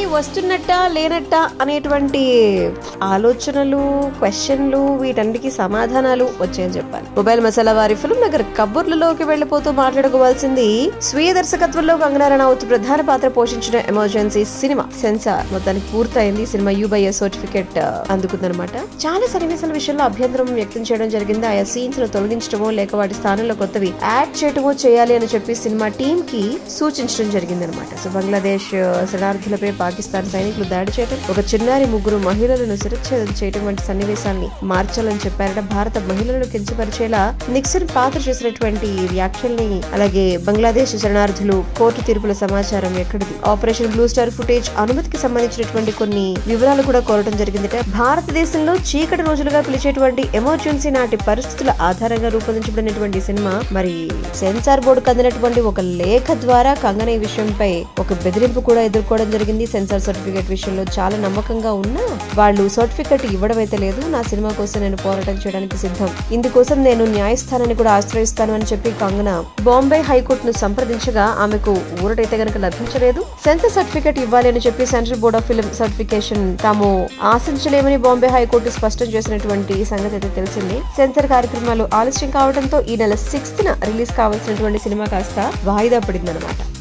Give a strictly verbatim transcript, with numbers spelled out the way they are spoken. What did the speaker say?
తెరకి వస్తున్నట్ట లేనట్ట అనేటువంటి ఆలోచనలు, క్వశ్చన్లు, వీటన్నిటికీ సమాధానాలు వచ్చాయని చెప్పాలి. మొబైల్ మసాలా వారి ఫిల్మ్ నగర్ కబుర్లలోకి వెళ్లిపోతూ మాట్లాడుకోవాల్సింది స్వీయ దర్శకత్వంలో కంగనా రనౌత్ ప్రధాన పాత్ర పోషించిన ఎమర్జెన్సీ సినిమా సెన్సార్ మొత్తానికి పూర్తయింది. సినిమా యూబైఏ సర్టిఫికెట్ అందుకుందనమాట. చాలా సన్నివేశాల విషయంలో అభ్యంతరం వ్యక్తం చేయడం జరిగింది. ఆయా సీన్స్ ను తొలగించడమో లేక వాటి స్థానంలో కొత్తవి యాడ్ చేయటమో చేయాలి అని చెప్పి సినిమా టీమ్ కి సూచించడం జరిగింది అనమాట. సో బంగ్లాదేశ్ శరణార్థులపై పాకిస్తాన్ సైనికులు దాడి చేయడం, ఒక చిన్నారి ముగ్గురు మహిళలను శిరచ్ఛేదం చేయడం వంటి సన్నివేశాన్ని మార్చాలని చెప్పారట. భారత మహిళలను కించపరిచేలా నిక్సన్ పాత్ర చేసినటువంటి వ్యాఖ్యల్ని, అలాగే బంగ్లాదేశ్ శరణార్థులు కోర్టు తీర్పుల సమాచారం ఎక్కడిది, ఆపరేషన్ బ్లూ స్టార్ ఫుటేజ్ అనుమతికి సంబంధించినటువంటి కొన్ని వివరాలు కూడా కోరటం జరిగిందట. భారతదేశంలో చీకటి రోజులుగా పిలిచేటువంటి ఎమర్జెన్సీ నాటి పరిస్థితుల ఆధారంగా రూపొందించబడినటువంటి సినిమా మరి సెన్సార్ బోర్డు అందినటువంటి ఒక లేఖ ద్వారా కంగనా ఈ విషయంపై ఒక బెదిరింపు కూడా ఎదుర్కోవడం జరిగింది. సెన్సార్ సర్టిఫికేట్ విషయంలో చాలా నమ్మకంగా ఉన్నా వాళ్ళు సర్టిఫికేట్ ఇవ్వడం అయితే లేదు. నా సినిమా కోసం నేను పోరాటం చేయడానికి సిద్ధం, ఇందుకోసం నేను న్యాయస్థానాన్ని కూడా ఆశ్రయిస్తాను అని చెప్పి కంగనా బాంబే హైకోర్టును సంప్రదించగా ఆమెకు ఊరటైతే గనక లభించలేదు. సెన్సార్ సర్టిఫికేట్ ఇవ్వాలి అని చెప్పి central board of film certification తాము ఆశించలేమని బాంబే హైకోర్టు స్పష్టం చేసినటువంటి సంగతి అయితే తెలిసింది. సెన్సార్ కార్యక్రమాలు ఆలస్యం కావడంతో ఈ నెల సిక్స్త్ న రిలీజ్ కావాల్సినటువంటి సినిమా కాస్త వాయిదా పడిందనమాట.